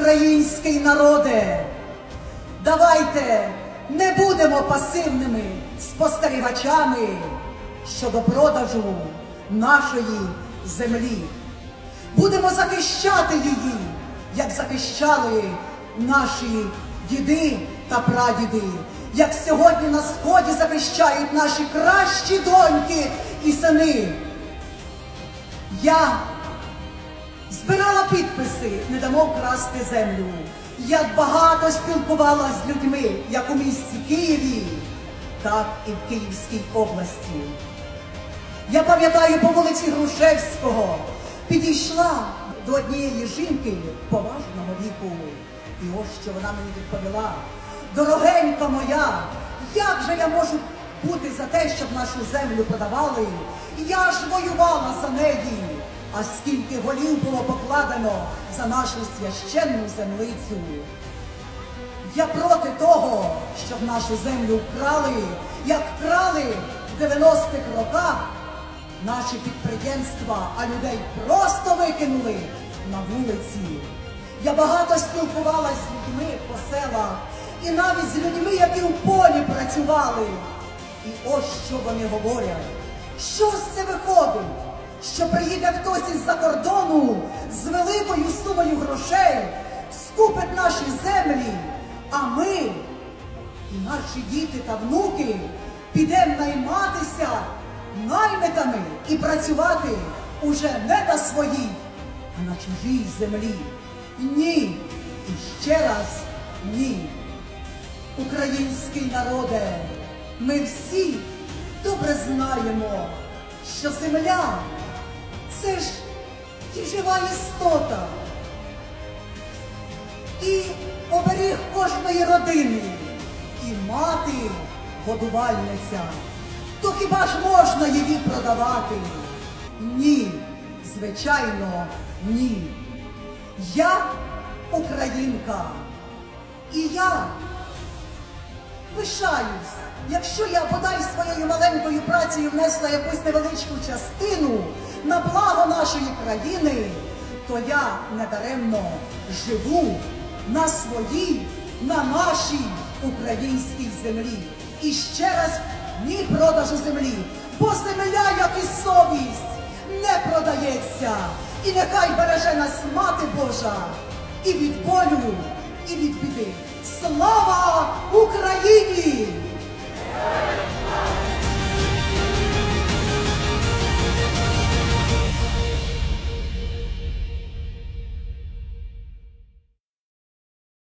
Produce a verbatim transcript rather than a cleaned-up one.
Український народе, давайте не будемо пасивними спостерігачами щодо продажу нашої землі. Будемо захищати її, як захищали наші діди та прадіди, як сьогодні на Сході захищають наші кращі доньки і сини. Я збирала підписи «Не дамо вкрасти землю». Я багато спілкувалася з людьми, як у місті Києві, так і в Київській області. Я пам'ятаю, по вулиці Грушевського підійшла до однієї жінки поважного віку. І ось що вона мені відповіла: «Дорогенька моя, як же я можу бути за те, щоб нашу землю продавали? Я ж воювала за неї. А скільки голів було покладено за нашу священну землицю. Я проти того, щоб нашу землю вкрали, як вкрали в дев'яностих роках наші підприємства, а людей просто викинули на вулиці». Я багато спілкувалася з людьми по селах, і навіть з людьми, які в полі працювали. І ось що вони говорять. Що з це виходить? Що приїде хтось із-за кордону з великою сумою грошей, скупить наші землі, а ми і наші діти та внуки підемо найматися наймитами і працювати уже не на своїй, а на чужій землі. Ні. І ще раз ні. Український народе, ми всі добре знаємо, що земля – це ж і жива істота, і оберіг кожної родини, і мати годувальниця. То хіба ж можна її продавати? Ні, звичайно, ні. Я українка, і я пишаюсь, якщо я бодай своєю маленькою працею внесла якусь невеличку частину на благо нашої країни, то я недаремно живу на своїй, на нашій українській землі. І ще раз ні продажу землі, бо земля, як і совість, не продається. І нехай береже нас Мати Божа і від болю, і від біди. Слава Україні!